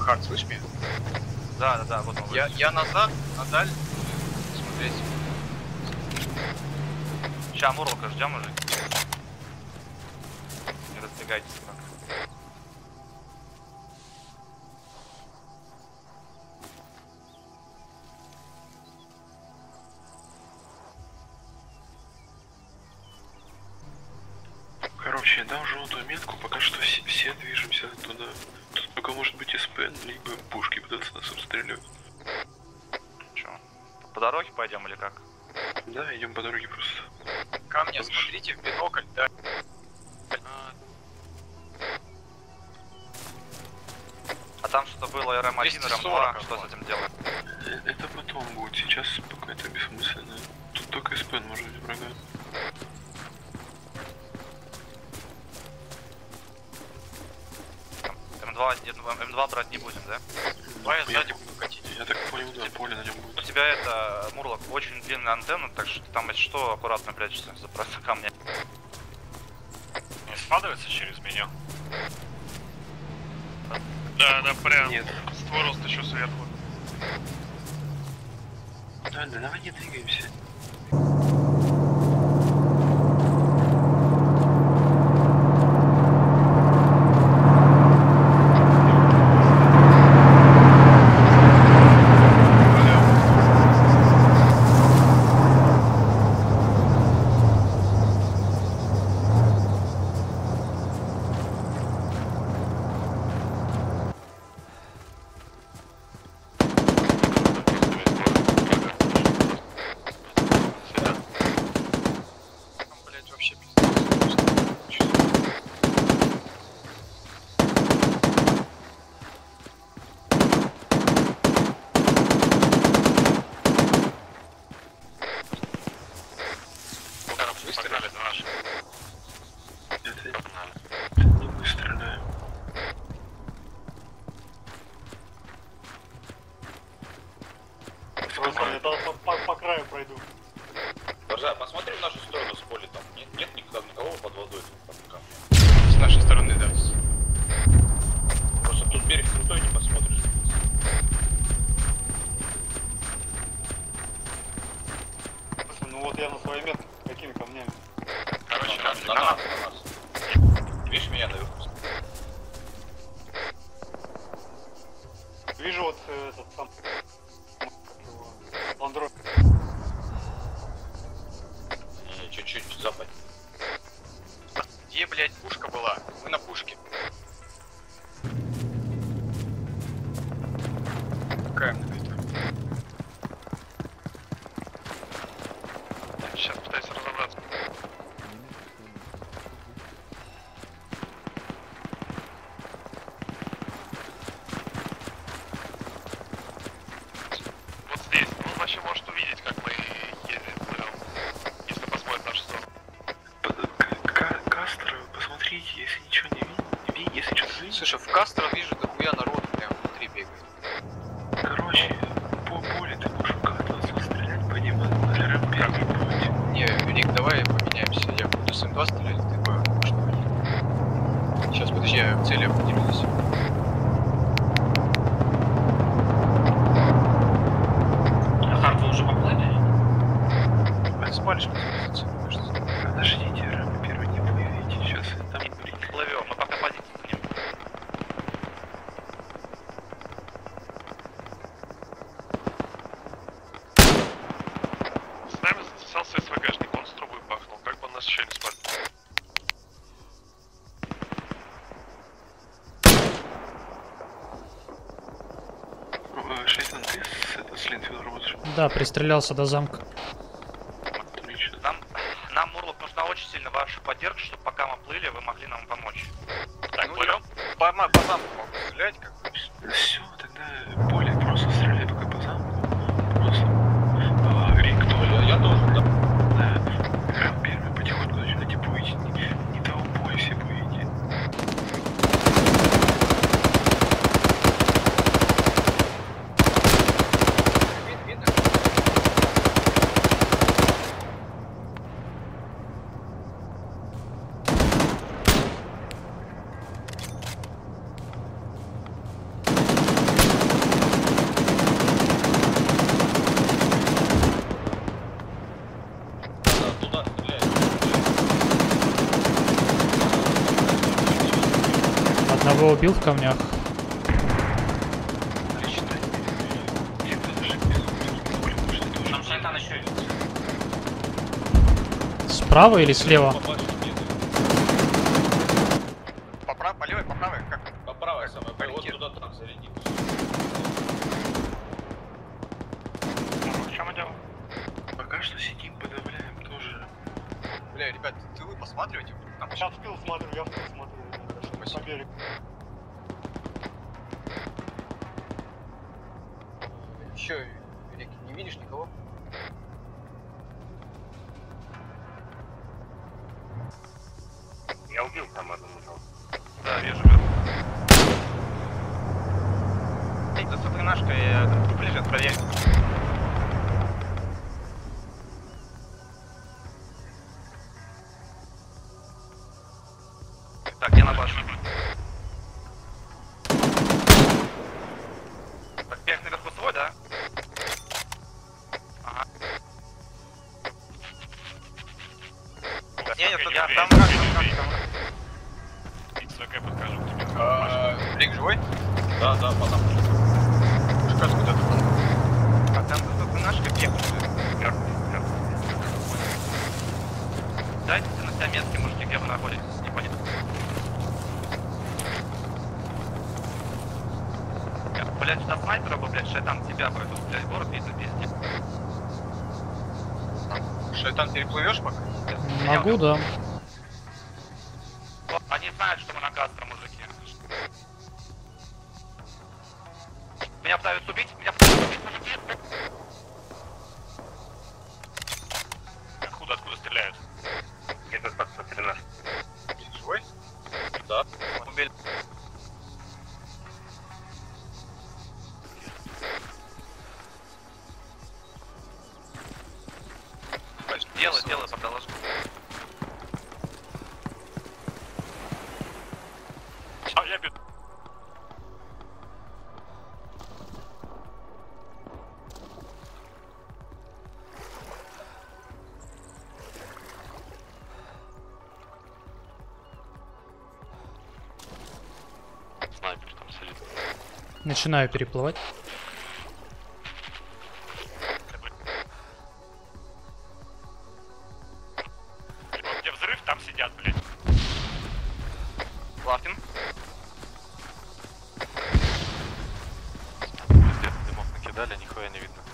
Хард, слышь меня? Да, вот он. Я назад, на даль, смотреть. Ща Мурлока ждем уже. Не разбегайтесь пока. Короче, я дал желтую метку, пока что все движемся туда. Тут пока может быть СП, либо пушки пытаться нас обстреливать. Чё? По дороге пойдем или как? Да, идем по дороге просто. Ко мне смотрите в бинокль, да. А там что-то было РМ-1, 240 РМ-2, что с этим делать? Это потом будет, сейчас пока это бессмысленно. Тут только СП может быть врага. М2 брать не будем, да? Давай я сзади буду катить. Я так понял, да, поле на нем У будет. тебя это, Мурлок, очень длинная антенна, так что там, если что, аккуратно прячешься за камня. Не складывается через меня? Да, прям. Нет. Створ еще сверху. Да, давай не двигаемся. Погнали, это наш. Это не мы стреляем. По краю пройду. Борза, посмотри в нашу сторону с поля там. Нет никого под водой. С нашей стороны, да. Просто тут берег крутой, не посмотришь. Ну вот я на своей метке, какими камнями? Короче, на нас. Видишь меня наверху? Вижу вот этот сам Андро. Не, чуть-чуть западь. Где, блядь, пушка была? Мы на пушке. Какая Сейчас пытаюсь разобраться. Вот здесь. Он вообще может увидеть, как мы плывем, если посмотрит в нашу сторону. Кастро, посмотрите, если ничего не видите, если что-то видите. Слушай, в Кастро вижу дохуя народу прям внутри бегает. Короче, по полю ты можешь как-то стрелять по ним, а РМ-5 не будет. Не, Рик, давай поменяемся. Я буду с М2 стрелять, ты по пушке. Сейчас, подожди, я в цели определюсь. А Хард вы уже поплыли? Спалишь позицию, кажется. Подождите, РМ-1 не выявите, сейчас там Плывем, мы пока подойдем к ним. С нами затесался СВГшник, он с трубой бахнул. Как бы он нас еще не спалил. Шейтан, ты с Линфилд работаешь? Да, пристрелялся до замка. Отлично. Нам, Мурлок, нужна очень сильно ваша поддержка, чтобы пока мы плыли, вы могли нам помочь. Так, Ну, плывем. По замку могу стрелять, как бы. Все, тогда поле просто стреляй пока по замку. Просто. Рик, кто? Я тоже, да. Да. РМ-1 потихоньку начинайте будете. Не толпой все будете. Видно? Вот туда стреляет. Одного убил в камнях. Там шайтан еще есть. Справа или слева? По левой, по правой, как? По правой самой, вот Ориентир. туда танк зарядит. Что мы делаем? Пока что сидим, подавляем тоже. Бля, ребят, тылы посматривайте. Там Я в тыл смотрю, я в тыл смотрю. Спасибо. По берегу. еще, Великий, не видишь никого? Я убил там одного. Да, вижу, вижу. Эй, да смотри, нашка, я труп лежит, проверь. Так, я на башню. Так, бег наверху свой, да? Ага. Нет, я там враг. XVK подхожу к тебе. Блик живой? Да, да, потом. Шкаф куда-то. А там тут нашка бег. Дайте на себя метки, мужики, где вы находитесь, не понял. Блять, сюда снайпера бы, блять, шайтан тебя бы, тут, блять, город видно, пиздец. Шайтан переплывешь пока? Могу, да. Они знают, что мы на Кастро, мужики. Меня пытаются убить, мужики. Откуда стреляют? Где-то подсмотрено. Блик живой? Да. Убили. Делай, продолжи. А я бегу. Снайпер там сидит. Начинаю переплывать. Где взрыв, там сидят, блядь. Лавкин. Дымов накидали, нихуя не видно.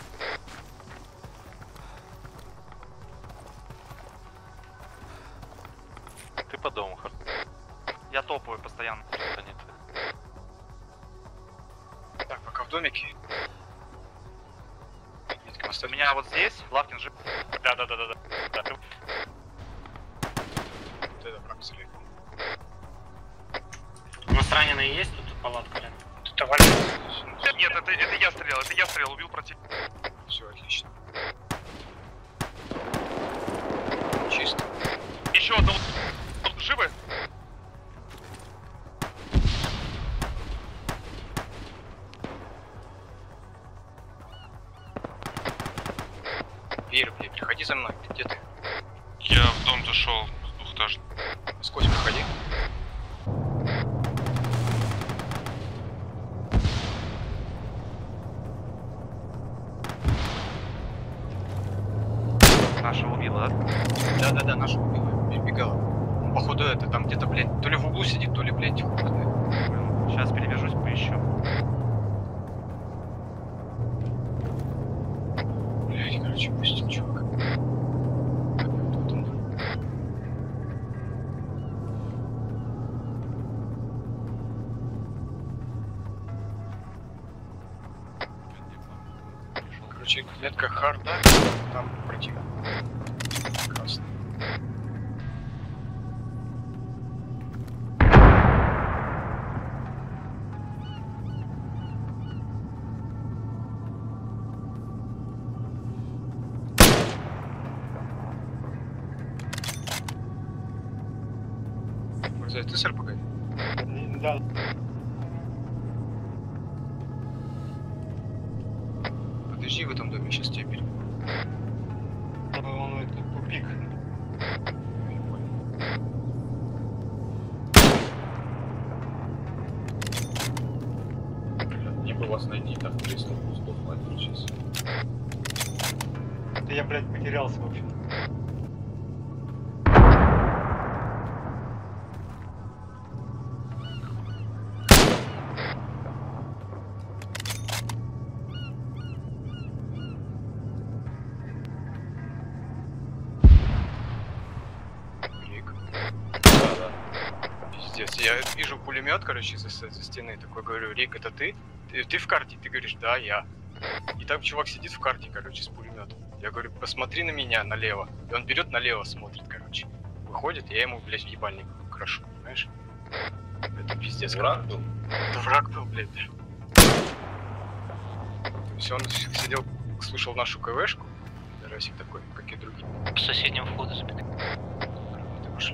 Ты по дому, Харт. Я топаю постоянно. Это не ты. Так, пока в домике. Метка У оставь. меня вот здесь, Лавкин жив. Да. Вот это враг стреляет. У нас раненые есть тут палатка рядом? Тут валит. Нет, это я стрелял, убил противника. Все, отлично. Чисто. Еще одного. Живы? Веер, блядь, приходи за мной. Где ты? Я в дом зашел, двухэтажный. Сквозь проходи. Нашего убила, да? Да, наша убила. Перебегала. Он, походу, это там где-то, блядь, то ли в углу сидит, то ли, блядь, ходит. Сейчас перевяжусь, поищу. Блядь, короче, пустил чувак. Вот он. Короче, клетка харда, там противник. Красный. Марзай, ты с РПГ? Да. Подожди в этом доме, сейчас тебя перейду. Он это тупик. нас найти, так 300 кустов хватит сейчас. Да я, блядь, потерялся вообще. Рик. Да, да. Пиздец. Я вижу пулемет, короче, за стены. Такой говорю, Рик, это ты? Ты в карте? Ты говоришь, да, я. И там чувак сидит в карте, короче, с пулеметом. Я говорю, посмотри на меня налево. И он берет налево, смотрит, короче. Выходит, я ему, блядь, в ебальник крошу, понимаешь? Это пиздец. Враг был? Это враг был, блядь. То есть он сидел, слушал нашу КВшку. Расик такой, как и другие. По соседнему входу забит. Гранаты пошли.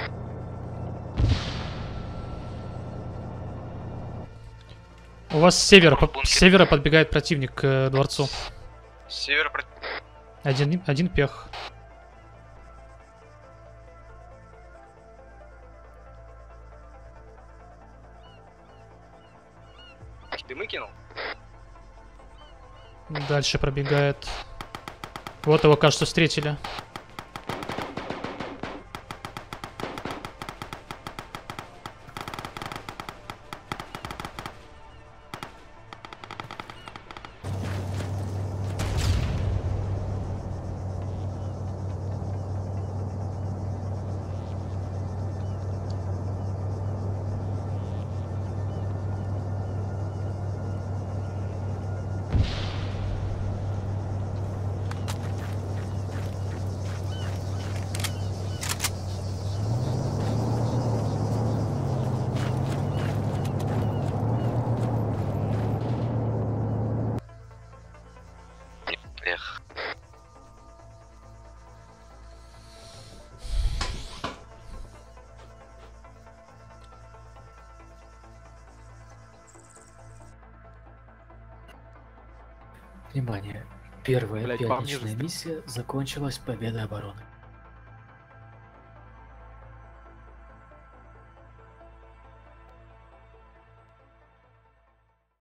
У вас с севера, Бункер. с севера подбегает противник к дворцу. С севера Один пех. дымы кинул. Дальше пробегает. Вот его, кажется, встретили. Эх. Внимание! Первая Блядь, по мне пятничная миссия закончилась победой обороны.